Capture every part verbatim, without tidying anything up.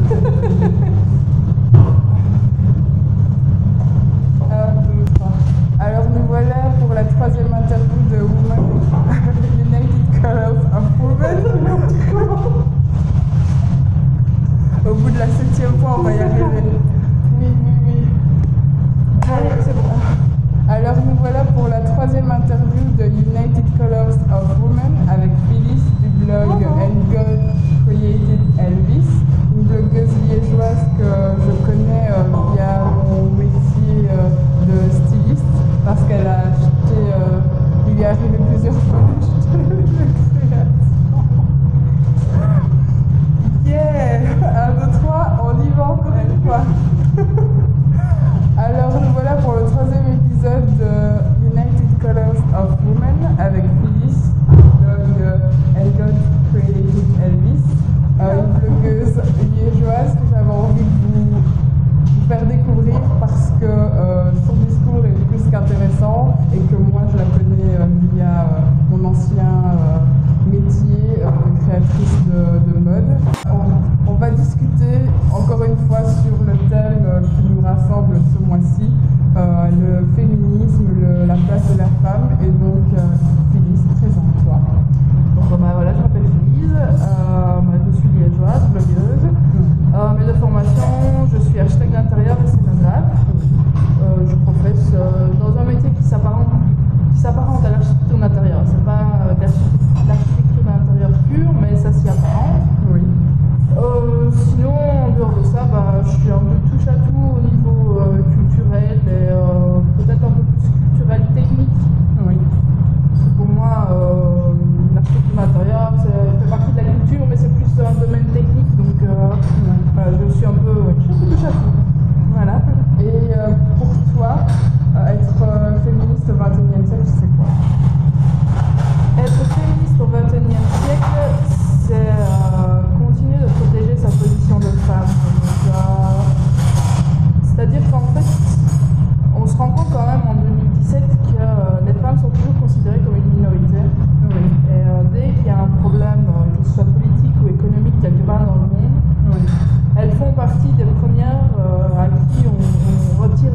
Alors nous voilà pour la troisième interview de Women United Colors of Women. Au bout de la septième fois, on va y arriver. Oui, oui, oui. Allez, c'est bon. Alors nous voilà pour la troisième interview de United Colors of Women avec Phyllis du blog And God Created Elvis, une blogueuse liégeoise que je connais euh, via mon métier euh, de styliste parce qu'elle a acheté, euh, il lui est arrivé plusieurs fois d'acheter le création. Yeah! un, deux, trois, on y va encore une fois. Alors nous voilà pour le troisième épisode de United Colors of Women avec Phyllis, blog And God Created Elvis, euh, une blogueuse liégeoise que j'avais envie de vous, vous faire découvrir parce que euh, son discours est plus qu'intéressant et que moi je la connais euh, via euh, mon ancien euh, métier euh, de créatrice de, de mode. On, on va discuter encore une fois sur le thème euh, qui nous rassemble ce mois-ci, euh, le féminisme, le, la place de la femme, et donc euh, Phyllis, présente-toi. Donc bah, voilà, je m'appelle Phyllis, euh, bah, je suis liégeoise, blogueuse. Euh, mais de formation, je suis architecte d'intérieur et scénographe. Euh, je professe euh, dans un métier qui s'apparente qui s'apparente à l'architecture d'intérieur. C'est pas euh, l'architecture d'intérieur pure, mais ça s'y apparente. Oui. Euh, sinon, en dehors de ça, bah, je suis un peu touche à tout au niveau euh, culturel et euh, peut-être un peu plus culturel technique. Oui. Parce que pour moi, euh, l'architecture d'intérieur, ça fait partie de la culture, mais c'est plus un domaine technique. Donc, euh, Ouais. voilà, je suis un peu, ouais, je suis un peu touche à tout. Voilà. Et euh, pour toi, euh, être euh, féministe au vingt et unième siècle, c'est quoi? Être féministe au vingt et unième siècle, c'est euh, continuer de protéger sa position de femme. Donc, euh, c'est-à-dire qu'en fait, on se rend compte quand même en deux mille dix-sept que euh, les femmes sont toujours considérées comme une minorité. Oui. Et euh, dès qu'il y a un problème, euh, que ce soit politique ou économique quelque part dans le monde, Oui. elles font partie des premières euh, à qui on, on retire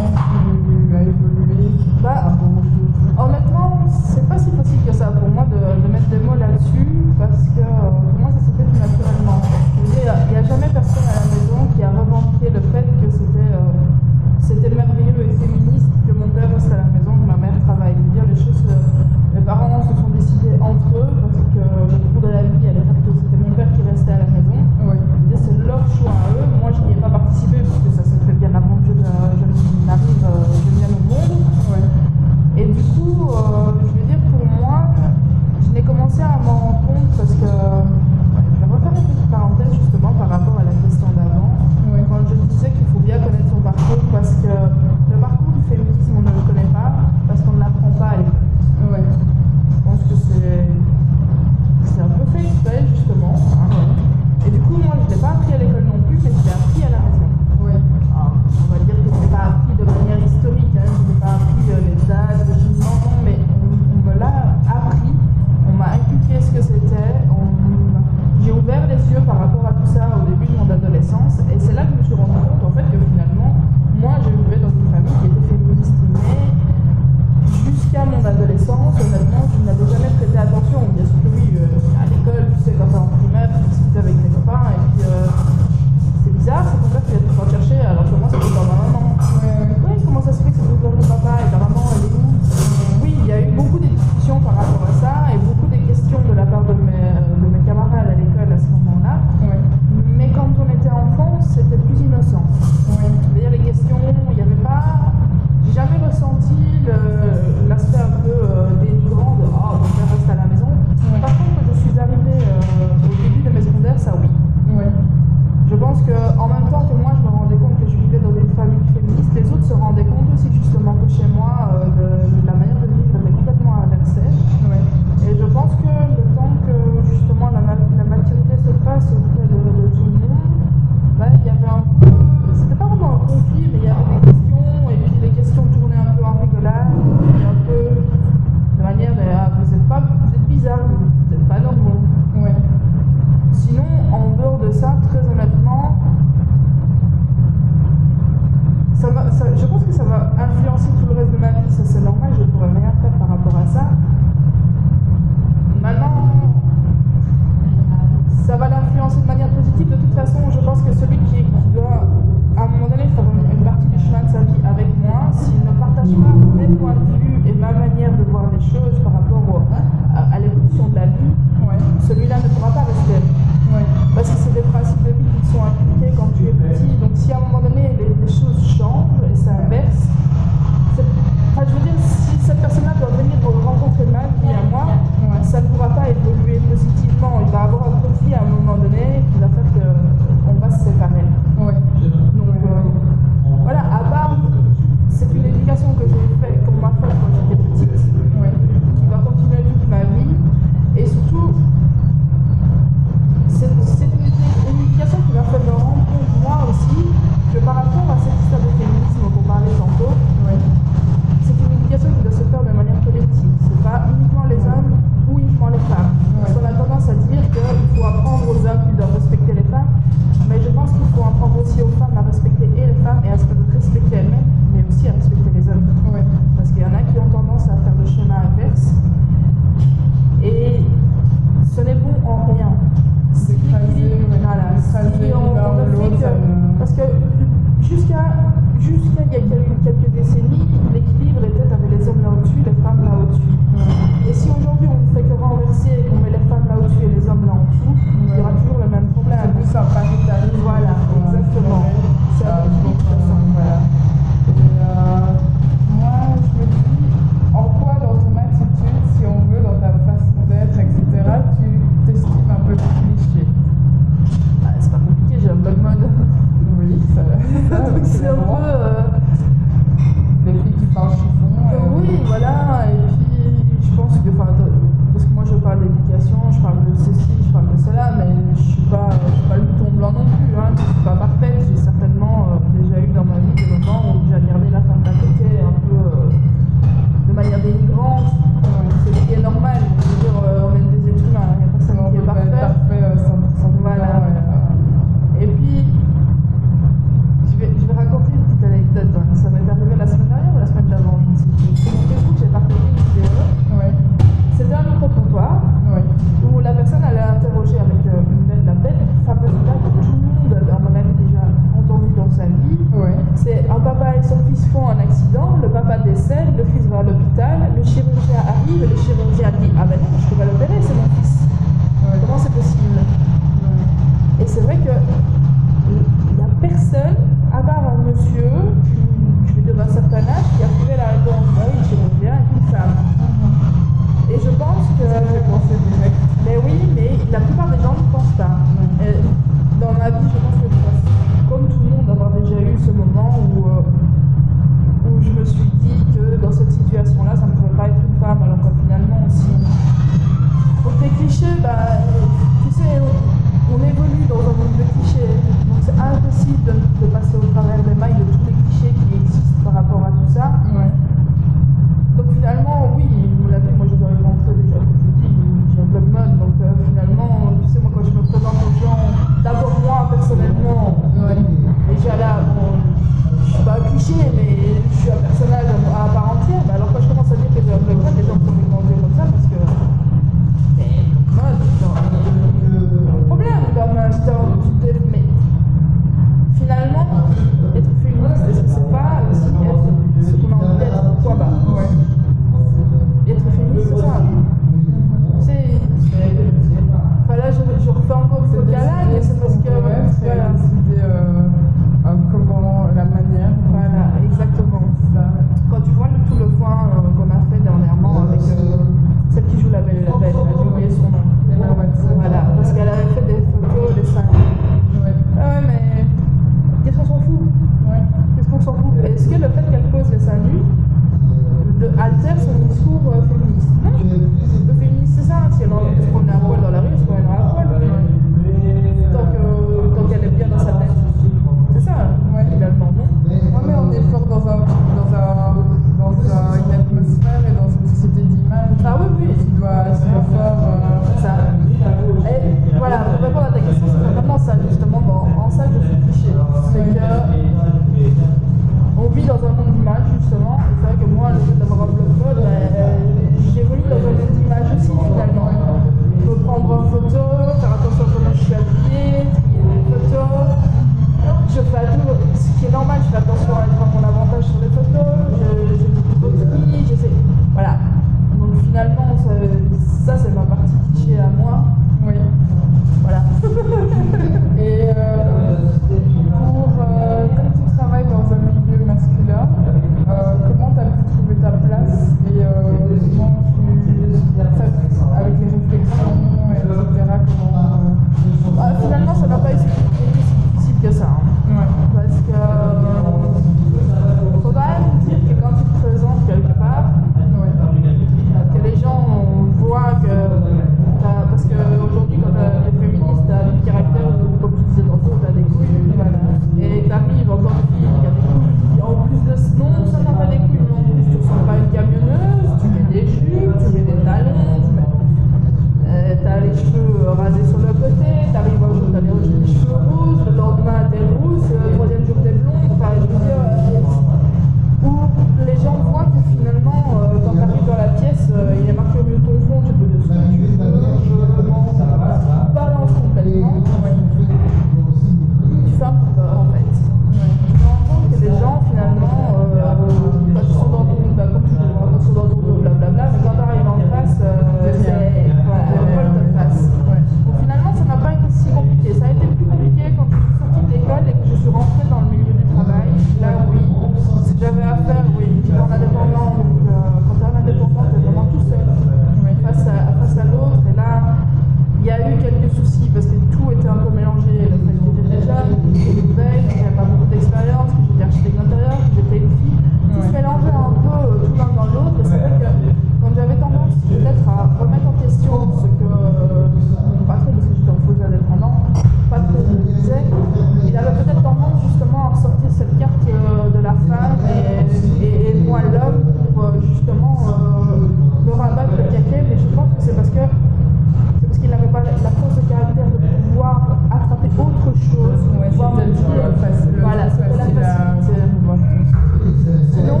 choses. Ouais, pouvoir me c'était dire, le facile, le voilà, c'était la facile à- facilité. Sinon,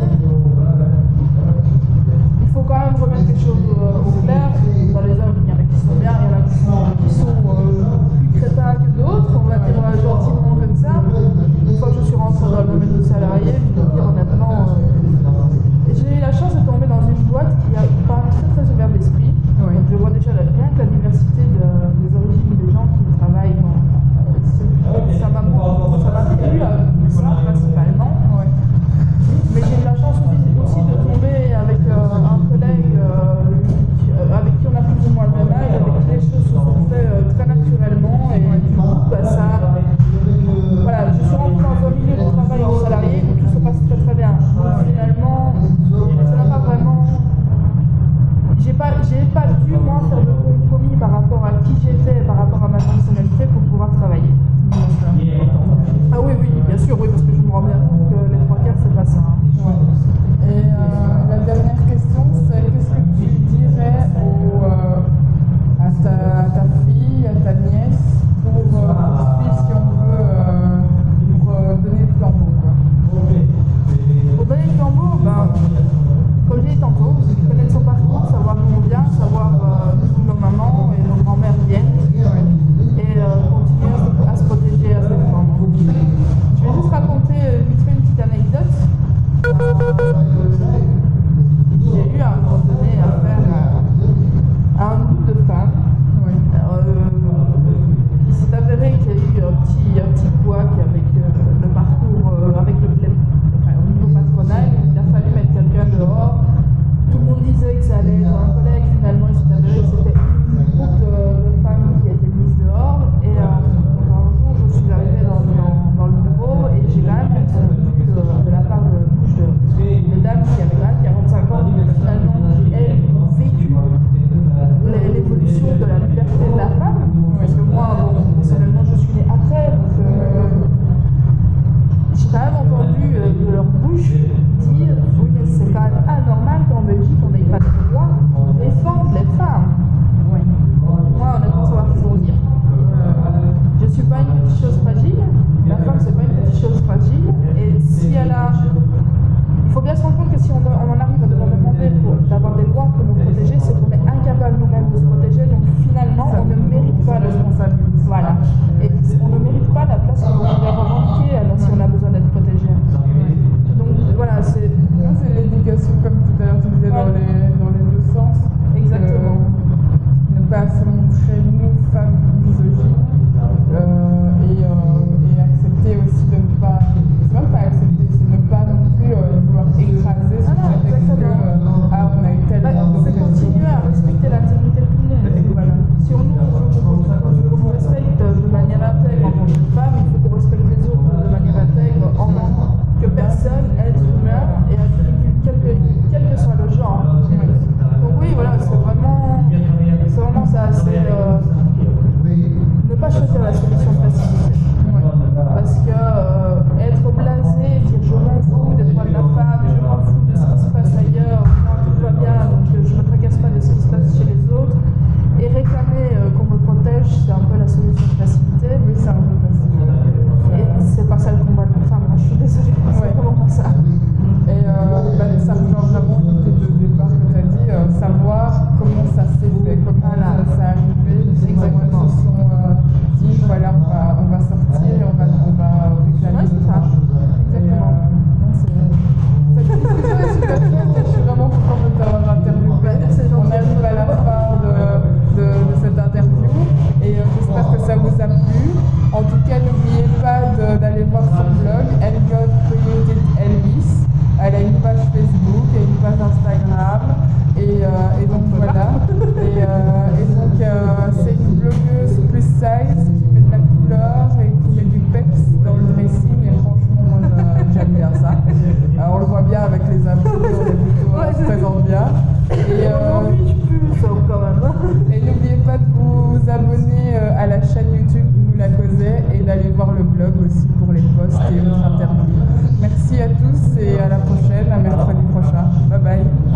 il faut quand même remettre les choses euh, au clair. Dans les hommes, il y en a qui sont bien, il y en a qui sont, qui sont euh, plus crétins que d'autres, on va dire euh, gentiment comme ça. Une fois que je suis rentrée dans le domaine du salarié, je peux dire honnêtement, euh, j'ai eu la chance de tomber dans une boîte qui a quand même très très ouvert d'esprit. Oui. Donc je vois déjà la- rien que la diversité de- des origines des gens qui travaillent. Bon, euh, c'est- ça m'a beaucoup- ça m'a plu à ça principalement. Ouais. Mais j'ai eu la chance aussi, aussi de tomber avec euh, un collègue euh, qui- euh, avec qui on a plus ou moins le même âge, avec qui les choses se sont faites euh, très naturellement et du coup bah, ça, voilà, je suis rentrée dans un milieu de travail en salarié où tout se passe très très bien. Donc finalement, ça n'a pas vraiment, j'ai pas, j'ai pas dû moi faire de compromis par rapport à qui j'étais, par rapport à ma personnalité pour pouvoir travailler. Ah oui, oui, bien sûr, oui, parce que je me rends bien compte que les trois quarts c'est pas ça. Hein. Ouais. Et euh, la dernière question, c'est qu'est-ce que tu dirais au, euh, à, ta, à ta fille, à ta nièce, pour euh, poursuivre, si on veut, euh, pour euh, donner le flambeau, quoi. Pour donner le flambeau, ben, comme j'ai dit tantôt, connaître son parcours, savoir d'où on vient, savoir euh, d'où nos mamans et nos grands-mères viennent, et euh, continuer à se, à se protéger, à se défendre. Je vais juste raconter euh, vite fait une petite anecdote. Euh, j'ai eu à un moment donné affaire à, à un groupe de femmes. Oui. Euh, il s'est avéré qu'il y a eu un petit, un petit couac avec euh, le parcours, euh, avec le, les, enfin, au niveau patronal. Il a fallu mettre quelqu'un dehors. Tout le monde disait que ça allait être un collègue. Finalement, il s'est avéré que c'était un groupe de, de femmes qui a été mise dehors. Et euh, donc, un jour, je suis arrivée dans, dans, dans le bureau et j'ai quand même entendu de, de la part de bouche de, de dames qui avaient quand même quarante-cinq ans, qui finalement, qui elles ont vécu les- l'évolution de la liberté de la femme. Parce que moi, bon, personnellement, je suis née après, donc euh, j'ai quand même entendu euh, de leur bouche dire oui, mais c'est quand même anormal qu'en Belgique on n'ait pas le droit de défendre les femmes. Oui. Moi, honnêtement, ça va toujours dire. Euh, je ne suis pas une petite chose fragile. La femme, c'est pas une petite chose fragile. Et si elle a. Il faut bien se rendre compte que si on, on en arrive à devoir demander pour- d'avoir des lois pour nous protéger, c'est qu'on est incapable nous-mêmes de se protéger. Donc finalement, on ne mérite pas le responsabilité. Voilà. Et on ne mérite pas la place qu'on devrait revendiquer alors si on a besoin d'être protégé. Donc voilà, c'est. Non, c'est l'éducation, comme tout à l'heure tu disais, dans, Ouais. les, dans les deux sens. Exactement. Euh, ne pas se montrer, nous, femmes misogynes, euh, et, euh, et accepter aussi de ne pas. C'est même pas accepter, c'est ne pas non plus euh, vouloir écraser ce Ah non, prétexte que exactement. euh, ah, on a eu tel Bah, c'est continuer à respecter l'intégrité de tout le monde. Voilà. Si on nous, on, on, on nous respecte de manière intègre en tant que femme, il faut qu'on respecte les autres de manière intègre en tant que personne, être humain et attribut, quel que, quel que soit le genre. Donc oui, voilà, c'est vraiment, c'est vraiment ça. C'est euh, ne pas choisir la solution de facilité. Parce que euh, être blasé, dire je m'en fous des droits de la femme, je m'en fous de ce qui se passe ailleurs, moi tout va bien, donc euh, je ne me tracasse pas de ce qui se passe chez les autres, et réclamer euh, qu'on me protège, c'est un peu la solution de facilité. Oui, c'est un peu facile. Et c'est pas ça le combat de la femme, moi je suis désolée, c'est Ouais. vraiment pas ça. Et euh, bah, ça rejoint vraiment l'idée de départ que tu as dit, euh, savoir comment ça s'est fait, comment Voilà. ça s'est arrivé, Exactement. comment ils se sont euh, dit, voilà, on va, on va sortir, on va, on va réclamer. Ouais, c'est ça. Et, euh, non, c'est- cette discussion est super chouette, je suis vraiment contente de t'avoir interviewé. C'est gentil. On arrive à la fin de, de, de cette interview et euh, j'espère que ça vous a plu. En tout cas, n'oubliez pas de- d'aller voir son blog, Elgot Created Elvis. Elle a une page Facebook et une page Instagram. Et, euh, et donc voilà. Et, euh, et donc euh, c'est une blogueuse plus size qui met de la couleur et qui met du peps dans le dressing. Et franchement, moi je- j'aime bien ça. Alors, on le voit bien avec les abdos, on est plutôt, on se présente bien. Et, euh, Aujourd'hui, je pue ça quand même. et n'oubliez pas de vous abonner euh, à la chaîne YouTube Nous la causait et d'aller voir le blog aussi pour les posts et autres interviews. Merci à tous et à la prochaine, à mercredi prochain. Bye bye.